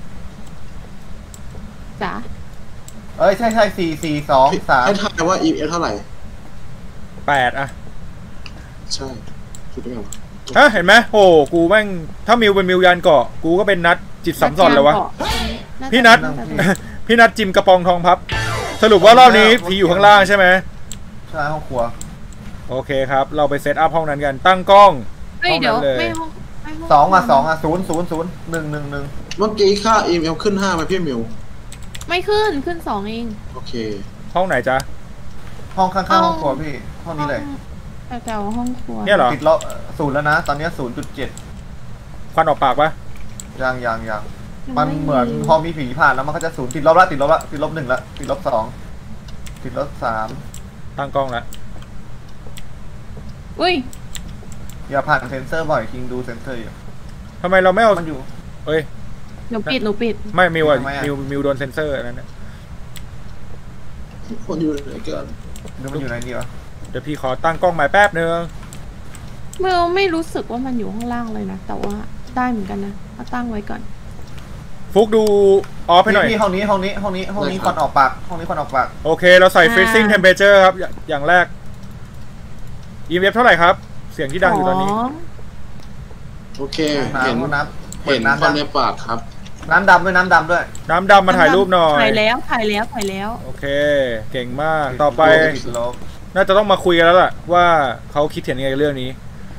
จ๋าเอ้ยใช่ใช่สี่สี่สองสามให้ทายว่า อี เอฟ เท่าไหร่แปดอ่ะใช่คิดได้ไงวะฮะเห็นไหมโอ้กูแม่งถ้ามิวเป็นมิวยานเกาะกูก็เป็นนัดจิตสัมสอนเลยวะ พี่นัท พี่นัดจิมกระปองทองพับ สรุปว่ารอบนี้ผีอยู่ข้างล่างใช่ไหมใช่ห้องครัวโอเคครับ เราไปเซตอัพห้องนั้นกัน ตั้งกล้องเฮ้ยห้องเดี๋ยวนั้นเลยไม่ห้องไม่ห้องสองอ่ะสองอ่ะศูนย์ศูนย์ศูนย์หนึ่งหนึ่งหนึ่งเมื่อกี้ค่า อี เอ็ม เอฟ ขึ้นห้าไหมพี่มิวไม่ขึ้นขึ้นสองเองโอเคห้องไหนจ๊ะห้องข้างๆห้องครัวพี่ ห้องนี้เลยแถวๆห้องครัวเนี่ยเหรอติดลบศูนย์แล้วนะ ตอนนี้ศูนย์จุดเจ็ดควันออกปากปะยังยังยังมันเหมือนพอมีผีผ่านแล้วมันก็จะศูนย์ติดลบละติดลบละติดลบหนึ่งละติดลบสองติดลบสามตั้งกล้องแล้วอุ้ยอย่าผ่านเซนเซอร์บ่อยคิงดูเซนเซอร์อยู่ทำไมเราไม่เอามันอยู่เอ้ยหนูปิดหนูปิดไม่มิวอะทำไมอะมิวมิวโดนเซนเซอร์อันนั้นนะคนอยู่ไหนกันดูมันอยู่ไหนนี่วะเดี๋ยวพี่ขอตั้งกล้องใหม่แป๊บนึงเมื่อไม่รู้สึกว่ามันอยู่ข้างล่างเลยนะ แต่ว่าได้เหมือนกันนะเอาตั้งไว้ก่อนฟุกดูออฟให้หน่อยพี่ห้องนี้ห้องนี้ห้องนี้ห้องนี้ควันออกปากห้องนี้ควันออกปากโอเค เราใส่ freezing temperature ครับ อย่าอย่างแรก อี เอ็ม เอฟ เท่าไหร่ครับ เสียงที่ดังอยู่ตอนนี้โอเค เห็นน้ำน้ำเปิเห็ดนน้ำควันดำในปากครับน้ำดำด้วยน้ำดำด้วยน้ำดำมาถ่ายรูปหน่อยถ่ายแล้วถ่ายแล้วถ่ายแล้วโอเค เก่งมาก ต่อไปติดลบน่าจะต้องมาคุยกันแล้วล่ะ ว่าเขาคิดเห็นยังไงกับเรื่องนี้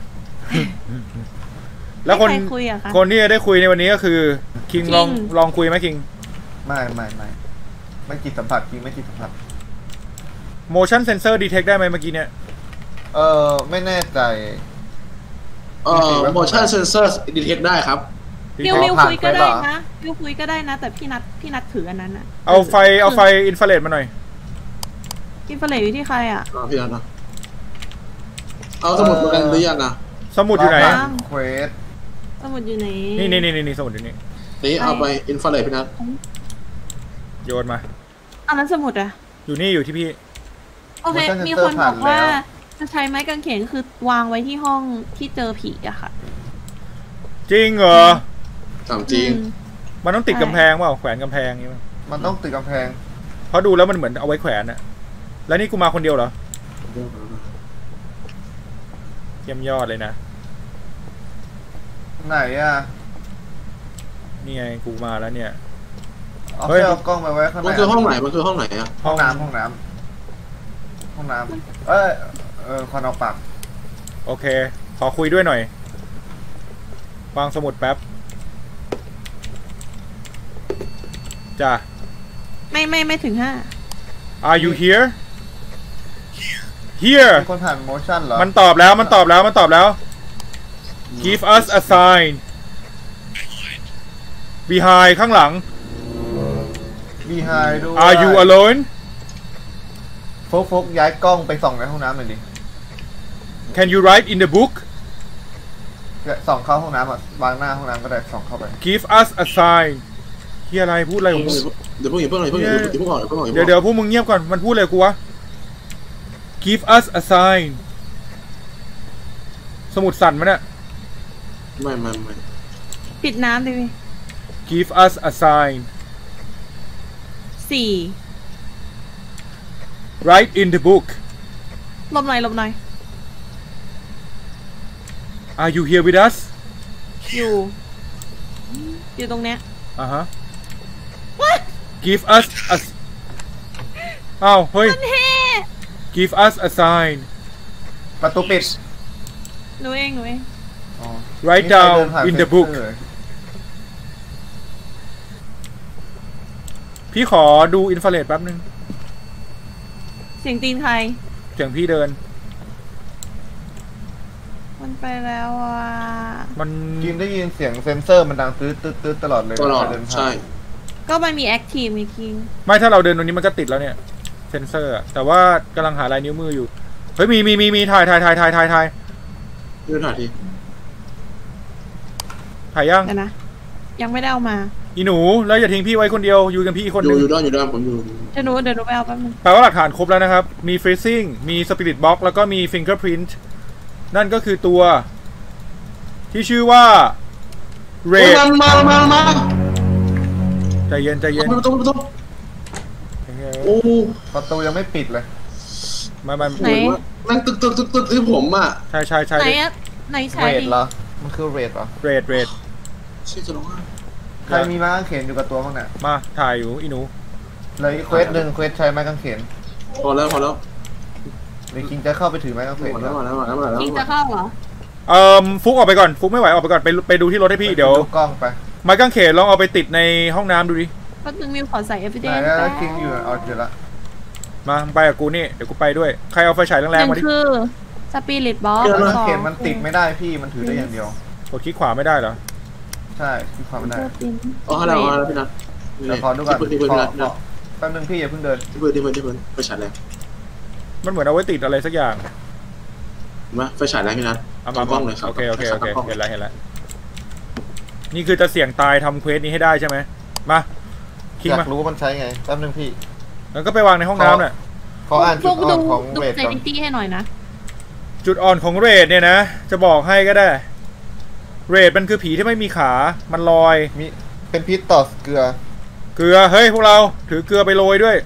แล้วคนให้ใครคุยอะคะคนที่จะได้คุยในวันนี้ก็คือ คิงคิงลองลองคุยไหมคิงไม่ไม่ไม่ไม่จิตสัมผัสคิงไม่จิตสัมผัส motion sensor detect ได้ไหมเมื่อกี้เนี่ยเออไม่แน่ใจเอ่อ motion sensor detect ได้ครับมิวมิวคุยก็ได้นะมิวคุยก็ได้นะ แต่พี่นัดพี่นัดถืออันนั้นอะเอาไฟเอาไฟอินฟราเรดมาหน่อยอินฟราเรดอยู่ที่ใครอะอ๋อพี่นัทนะเอาสมุดมากันหรือยังอะสมุดอยู่ไหนเควสสมุดอยู่ไหนนี่นี่นี่นี่สมุดอยู่นี่นี่เอาไปอินฟราเรดพี่นัทโยนมาอันนั้นสมุดอะอยู่นี่อยู่ที่พี่โอเคมีคนบอกว่าจะใช้ไม้กางเขนคือวางไว้ที่ห้องที่เจอผีอะค่ะจริงเหรอถามจริงมันต้องติดกำแพงเปล่าแขวนกำแพงนี่มั้ยมันต้องติดกำแพงเพราะดูแล้วมันเหมือนเอาไว้แขวนอะแล้วนี่กูมาคนเดียวเหรอเยี่ยมยอดเลยนะไหนอะนี่ไงกูมาแล้วเนี่ยเฮ้ยเอากล้องไปไว้ข้างในมันคือห้องไหนมันคือห้องไหนอะห้องน้ำห้องน้ำห้องน้ำเอ้ยเออคอนเอาปากโอเคขอคุยด้วยหน่อย วางสมุดแป๊บจ้ะไม่ไม่ไม่ถึงห้า Are you here here มีคนผ่าน motion เหรอมันตอบแล้วมันตอบแล้วมันตอบแล้ว Give us a sign behind ข้างหลัง behind ด้วย Are you alone โฟกโฟกย้ายกล้องไปส่องในห้องน้ำหน่อยดิ Can you write in the book ส่องเข้าห้องน้ำอ่ะวางหน้าห้องน้ำก็ได้ส่องเข้าไป Give us a sign เฮียอะไรพูดอะไรของมึงเดี๋ยวพวกอย่าเพิ่งอะไรเพิ่งอย่าเพิ่งก่อนเพิ่งก่อนเดี๋ยวเดี๋ยวพวกมึงเงียบก่อนมันพูดอะไรกูวะ Give us a sign สมุดสั่นมั้ยเนี่ยไม่ไม่ไม่ปิดน้ำดิ Give us a sign สี่ Write in the book ลบหน่อยลบหน่อย Are you here with us อยู่อยู่ตรงเนี้ยอ่าฮะ What Give us a อ้าวเฮ้ย Give us a sign ประตูปิดหนูเองหนูเอง Write down in the book พี่ขอดูอินฟราเรดแป๊บนึงเสียงตีนใครเสียงพี่เดินมันไปแล้วอ่ะมันกินได้ยินเสียงเซนเซอร์มันดังตื้อตื้อตื้อตลอดเลยตลอดใช่ก็มันมีแอคทีฟมีคิงไม่ถ้าเราเดินตรงนี้มันก็ติดแล้วเนี่ยเซนเซอร์แต่ว่ากำลังหาลายนิ้วมืออยู่เฮ้ยมีมีมีมีถ่ายถ่ายถ่ายถ่ายถ่ายถ่ายดูถ่ายทีถ่ายยังนะยังไม่ได้เอามาอีหนูแล้วอย่าทิ้งพี่ไว้คนเดียวอยู่กันพี่อีกคนนึงอยู่ด้วยอยู่ด้วยผมอยู่เดี๋ยวหนูเดี๋ยวหนูไปเอาแป๊บนึงแปลว่าหลักฐานครบแล้วนะครับมี freezing มี spirit box แล้วก็มี fingerprint นั่นก็คือตัวที่ชื่อว่า red มามามาใจเย็นใจเย็นประตูประตูโอ้ประตูยังไม่ปิดเลยมามาไหนนั่งตึกตึกตึกตึกที่ผมอ่ะใช่ใช่ใช่ไหนอะไหนใช่ red เหรอมันคือ red เหรอ red red ชื่อจะร้องใครมีไม้กางเขนอยู่กับตัวบ้างเนี่ยมาถ่ายอยู่อีหนูเลยเควสหนึ่งเควสใช้ไม้กางเขนพอแล้วพอแล้วเดี๋ยวคิงจะเข้าไปถือไม้กางเขนมาแล้วมาแล้วมาแล้วมาแล้วคิงจะเข้าเหรอเอ่อฟุกออกไปก่อนฟุกไม่ไหวออกไปก่อนไปไปดูที่รถให้พี่เดี๋ยวกล้องไปไม้กางเขนลองเอาไปติดในห้องน้ำดูดิแป๊บนึงมิวขอใส่ evidence ไหนแล้วคิงอยู่เอาเจอละมาไปกับกูนี่เดี๋ยวกูไปด้วยใครเอาไฟฉายแรงๆมาดิคือสปิริตบ็อกซ์ไม้กางเขนมันติดไม่ได้พี่มันถือได้อย่างเดียวกดคลิกขวาไม่ได้เหรอใช่คลิกขวาไม่ได้อ๋อแล้วแล้วพี่นัทเดี๋ยวขอดูก่อนแป๊บนึงพี่อย่าเพิ่งเดินที่เพิ่นที่เพิ่นที่เพิ่นไฟฉายแรงมันเหมือนเอาไว้ติดอะไรสักอย่างมาไฟฉายแรงพี่นัทเอามากล้องเลยโอเคโอเคโอเคเห็นแล้วเห็นแล้วนี่คือจะเสี่ยงตายทำเควสนี้ให้ได้ใช่ไหมมาคิดมารู้มันใช้ไงแป๊บนึงพี่แล้วก็ไปวางในห้องน้ำเนี่ยขออ่านจุดอ่อนของเรทก่อนให้หน่อยนะจุดอ่อนของเรทเนี่ยนะจะบอกให้ก็ได้เรทมันคือผีที่ไม่มีขามันลอยมีเป็นพิษต่อเกลือเกลือเฮ้ยพวกเราถือเกลือไปโรยด้วย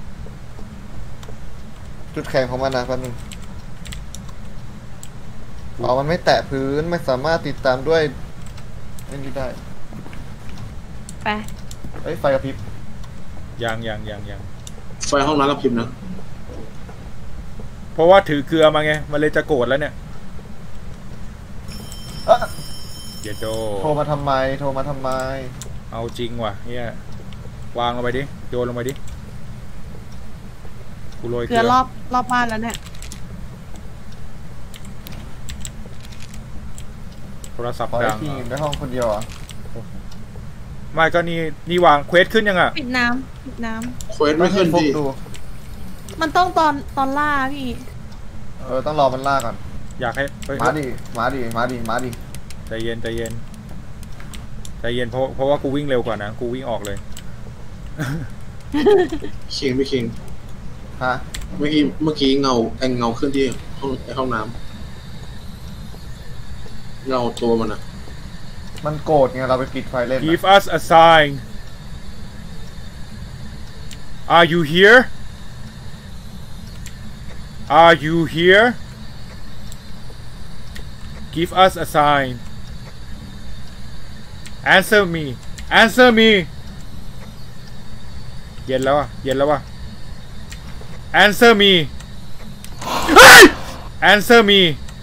จุดแข็งของมันนะแป๊บนึงอ๋อมันไม่แตะพื้นไม่สามารถติดตามด้วยนี่ได้ไปเอ้ยไฟกระพริบยังยังยังยังไฟห้องน้ำกระพริบนะเพราะว่าถือเกลือมาไงมันเลยจะโกรธแล้วเนี่ยเดี๋ยวโดโทรมาทำไมโทรมาทำไมเอาจริงว่ะเนี่ยวางลงไปดิโยนลงไปดิกูโรยเกลือรอบรอบบ้านแล้วเนี่ยโทรศัพท์ดังในห้องคนเดียวอ่ะไม่ก็นี่นี่วางเควสขึ้นยังอ่ะปิดน้ำปิดน้เควสไม่ขึ้นฟุกดิดูำมันต้องตอนตอนล่าพี่เออต้องรอมันล่าก่อนอยากให้เฮ้ยมาดิมาดิมาดิมาดิใจเย็นใจเย็นใจเย็นเพราะเพราะว่ากูวิ่งเร็วกว่านะกูวิ่งออกเลยคิงไม่คิงฮะเมื่อกี้เมื่อกี้เงาแองเงาขึ้นที่ห้องในห้องน้ำเงาตัวมันอะมันโกรธไงเราไปปิดไฟเล่น Give us a sign Are you here Are you here Give us a sign Answer me Answer me เย็นแล้วอ่ะเย็นแล้วอ่ะ Answer me Answer me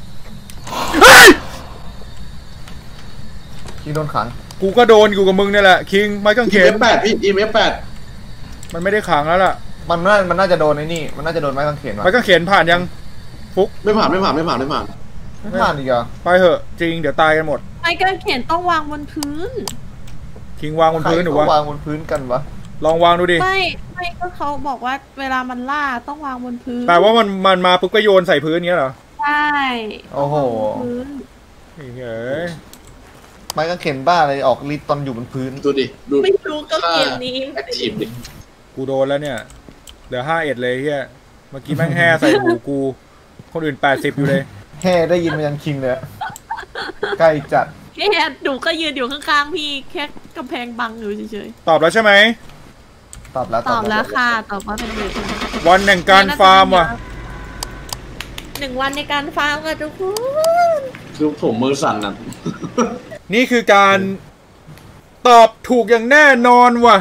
ที่โดนขังกูก็โดนอยู่กับมึงนี่แหละคิงไม้กางเขอีเอน ฟแปดพี่อีเอฟแปดมันไม่ได้ขังแล้วล่ะมันน่ามันน่าจะโดนไอ้นี่มันน่าจะโดนไม้กางเขนว่ะไม้กางเขนผ่านยังฟุกไม่ผ่านไม่ผ่านไม่ผ่านไม่ผ่านไม่ผ่านอีกเหรอไปเหอะจริงเดี๋ยวตายกันหมดไม้กางเขนต้องวางบนพื้นคิงวางบนพื้นหรือใครวะเขาวางบนพื้นกันวะลองวางดูดิไม่ไม่ก็เขาบอกว่าเวลามันล่าต้องวางบนพื้นแปลว่ามันมันมาปุ๊บก็โยนใส่พื้นเงี้ยเหรอใช่โอ้โหพื้นเฮ้ยไม้กางเขนบ้าอะไรออกฤทธิ์ตอนอยู่บนพื้นดูดิดูไม่รู้ก็เกมนี้แอคทีฟดิกูโดนแล้วเนี่ยเหลือห้าเอ็ดเลยเฮียเมื่อกี้แม่งแห่ใส่หูกูคนอื่นแปดสิบอยู่เลยแห่ได้ยินมายังคิงเลยใกล้จัดแค่หนูก็ยืนอยู่ข้างๆพี่แค่กำแพงบังอยู่เฉยตอบแล้วใช่ไหมตอบแล้วๆตอบแล้วค่ะตอบว่าเป็นเด็กวันแห่งการฟาร์มว่ะหนึ่งวันในการฟาร์มกับทุกคนคือผมมือสั่นอ่ะนี่คือการตอบถูกอย่างแน่นอนว่ะ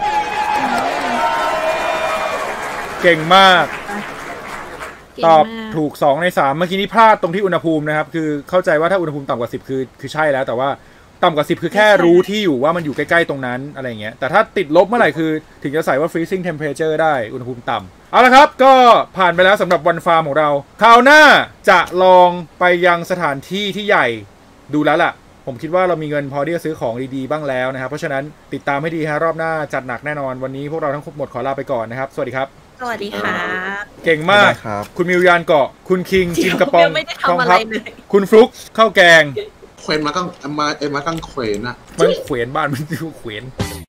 เก่งมากตอบถูกสองในสามเมื่อกี้นี้พลาดตรงที่อุณหภูมินะครับคือเข้าใจว่าถ้าอุณหภูมิต่ำกว่าสิบคือคือใช่แล้วแต่ว่าต่ำกว่าสิบคือแค่รู้ที่อยู่ว่ามันอยู่ใกล้ๆตรงนั้นอะไรเงี้ยแต่ถ้าติดลบเมื่อไหร่คือถึงจะใส่ว่า freezing temperature ได้อุณหภูมิต่ำเอาละครับก็ผ่านไปแล้วสำหรับวันฟาร์มของเราคราวหน้าจะลองไปยังสถานที่ที่ใหญ่ดูแล้วล่ะผมคิดว่าเรามีเงินพอที่จะซื้อของดีๆบ้างแล้วนะครับเพราะฉะนั้นติดตามให้ดีฮะรอบหน้าจัดหนักแน่นอนวันนี้พวกเราทั้งหมดขอลาไปก่อนนะครับสวัสดีครับสวัสดีค่ะเก่งมากครับคุณมิวยานเกาะคุณคิงจิมกระปองยังไม่ได้ทำอะไรเลยคุณฟลุกข้าวแกงเควนมากั้งมาเอ็มมากั้งเควนอะมันเขวนบ้านมันดูเขวน